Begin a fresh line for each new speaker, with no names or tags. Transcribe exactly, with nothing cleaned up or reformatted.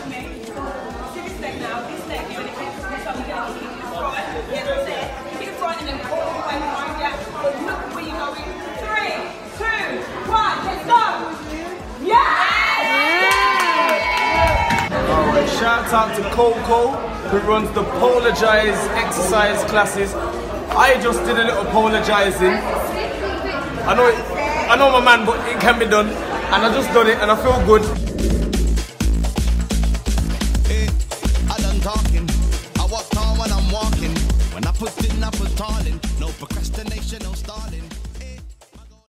watch me. See this leg now, this leg here, and it makes this up again. Keep it front, yeah, that's it. Keep it front and then pull the way behind you. But look where you're going. Three, two, one, let's go! Yeah!
Alright, shout out to Coco, who runs the Pole-A-Gise exercise classes. I just did a little Pole-A-Gising. I know it, I know my man, but it can be done. And I just done it and I feel good.